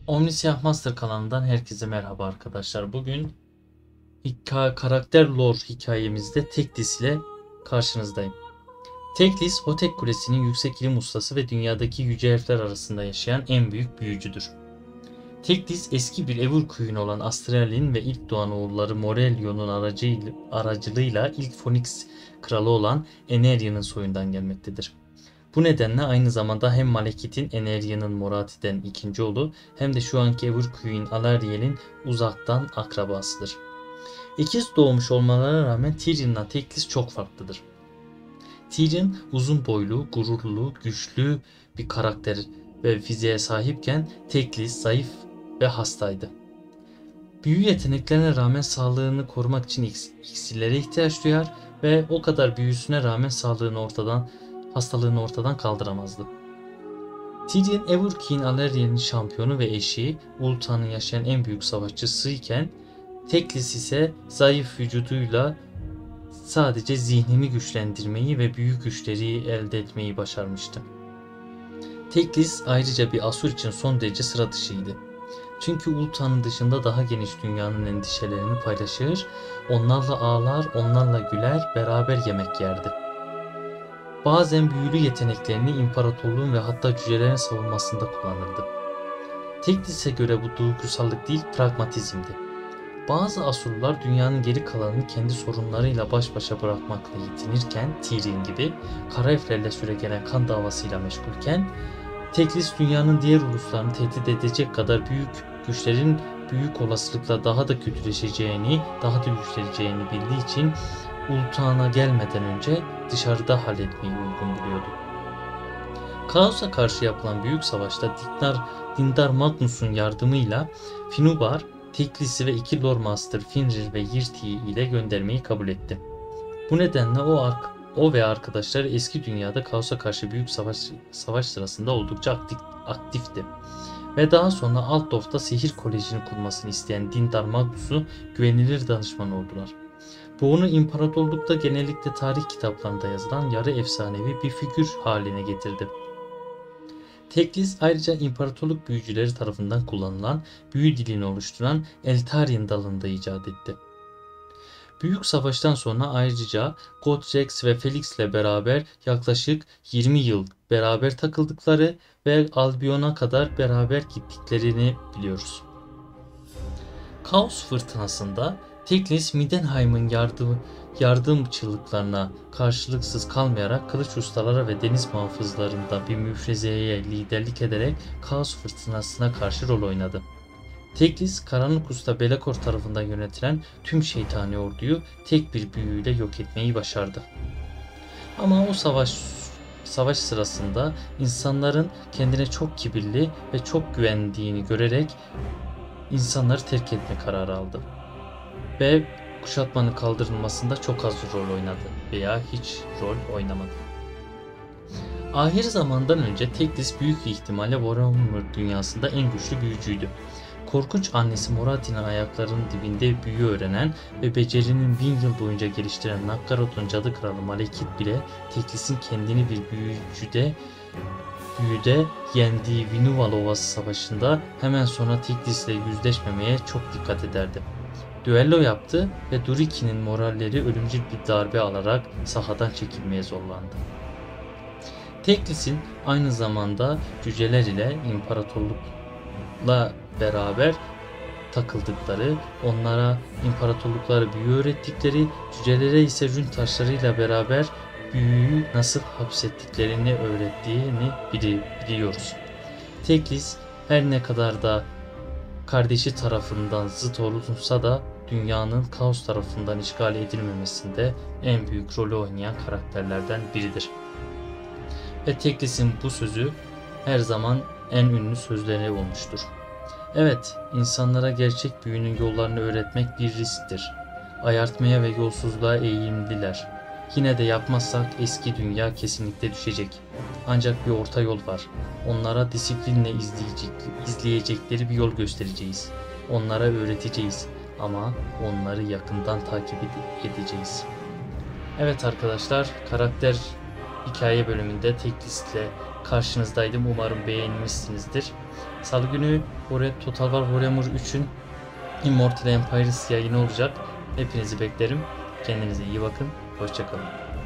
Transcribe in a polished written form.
Omnisiyah Master kanalından herkese merhaba arkadaşlar. Bugün karakter lore hikayemizde Teklis ile karşınızdayım. Teklis, Hotek Kulesi'nin yüksek ilim ustası ve dünyadaki yüce elfler arasında yaşayan en büyük büyücüdür. Teklis, eski bir Evur Queen olan Astral'in ve ilk doğan oğulları Morellion'un aracılığıyla ilk Phoenix kralı olan Eneria'nın soyundan gelmektedir. Bu nedenle aynı zamanda hem Malekith'in Eneria'nın Morati'den ikinci oğlu hem de şu anki Everqueen Alariel'in uzaktan akrabasıdır. İkiz doğmuş olmalarına rağmen Tyrion'la Teklis çok farklıdır. Tyrion uzun boylu, gururlu, güçlü bir karakter ve fiziğe sahipken Teklis zayıf ve hastaydı. Büyü yeteneklerine rağmen sağlığını korumak için iksirlere ihtiyaç duyar ve o kadar büyüsüne rağmen hastalığını ortadan kaldıramazdı. Tyrion, Everqueen Alariel'in şampiyonu ve eşi, Ulta'nın yaşayan en büyük savaşçısı iken Teklis ise zayıf vücuduyla sadece zihnini güçlendirmeyi ve büyük güçleri elde etmeyi başarmıştı. Teklis ayrıca bir Asur için son derece sıra dışıydı. Çünkü Ulta'nın dışında daha geniş dünyanın endişelerini paylaşır, onlarla ağlar, onlarla güler, beraber yemek yerdi. Bazen büyülü yeteneklerini imparatorluğun ve hatta cücelerin savunmasında kullanırdı. Teklis'e göre bu duygusallık değil, pragmatizmdi. Bazı Asurlular dünyanın geri kalanını kendi sorunlarıyla baş başa bırakmakla yetinirken, Tyrion gibi kara elflerle süregelen kan davasıyla meşgulken, Teklis dünyanın diğer uluslarını tehdit edecek kadar büyük güçlerin büyük olasılıkla daha da kötüleşeceğini, daha da güçleneceğini bildiği için Ulta'na gelmeden önce dışarıda halletmeyi uygun buluyordu. Kaos'a karşı yapılan büyük savaşta Dindar Magnus'un yardımıyla Finubar, Teklis'i ve iki Lord Master Fenrir ve Yrti'yi ile göndermeyi kabul etti. Bu nedenle o ve arkadaşları eski dünyada Kaos'a karşı büyük savaş sırasında oldukça aktifti. Ve daha sonra Altdorf'ta sihir kolejini kurmasını isteyen Dindar Magnus'u güvenilir danışman oldular. Bu onu imparatorlukta genellikle tarih kitaplarında yazılan yarı efsanevi bir figür haline getirdi. Teklis ayrıca imparatorluk büyücüleri tarafından kullanılan büyü dilini oluşturan Eltarian dalını da icat etti. Büyük savaştan sonra ayrıca Godrex ve Felix ile beraber yaklaşık 20 yıl beraber takıldıkları ve Albion'a kadar beraber gittiklerini biliyoruz. Kaos fırtınasında Teklis, Middenheim'in yardımcılıklarına karşılıksız kalmayarak kılıç ustalara ve deniz muhafızlarında bir müfrezeye liderlik ederek Kaos fırtınasına karşı rol oynadı. Teklis, Karanlık Usta Belakor tarafından yönetilen tüm şeytani orduyu tek bir büyüyle yok etmeyi başardı. Ama o savaş sırasında insanların kendine çok kibirli ve çok güvendiğini görerek insanları terk etme kararı aldı. Ve kuşatmanın kaldırılmasında çok az rol oynadı veya hiç rol oynamadı. Ahir zamandan önce Teklis büyük ihtimalle Warhammer dünyasında en güçlü büyücüydü. Korkunç annesi Morati'nin ayaklarının dibinde büyü öğrenen ve becerinin 1000 yıl boyunca geliştiren Nakkarod'un cadı kralı Malekith bile Teklis'in kendini bir büyüde yendiği Vinuval Ovası Savaşı'nda hemen sonra Teklis'le yüzleşmemeye çok dikkat ederdi. Düello yaptı ve Duriki'nin moralleri ölümcül bir darbe alarak sahadan çekilmeye zorlandı. Teklis'in aynı zamanda cüceler ile imparatorlukla beraber takıldıkları, onlara imparatorlukları büyü öğrettikleri, cücelere ise rün taşlarıyla beraber büyüyü nasıl hapsettiklerini öğrettiğini biliyoruz. Teklis her ne kadar da kardeşi tarafından zıt olunsa da dünyanın Kaos tarafından işgal edilmemesinde en büyük rolü oynayan karakterlerden biridir. Ve Teklis'in bu sözü her zaman en ünlü sözleri olmuştur. Evet, insanlara gerçek büyünün yollarını öğretmek bir risktir. Ayartmaya ve yolsuzluğa eğilimliler. Yine de yapmazsak eski dünya kesinlikle düşecek. Ancak bir orta yol var. Onlara disiplinle izleyecekleri bir yol göstereceğiz. Onlara öğreteceğiz ama onları yakından takip edeceğiz. Evet arkadaşlar, karakter hikaye bölümünde Teklis'le karşınızdaydım. Umarım beğenmişsinizdir. Salı günü Total War Warhammer 3'ün Immortal Empires yayını olacak. Hepinizi beklerim. Kendinize iyi bakın. Hoşçakalın.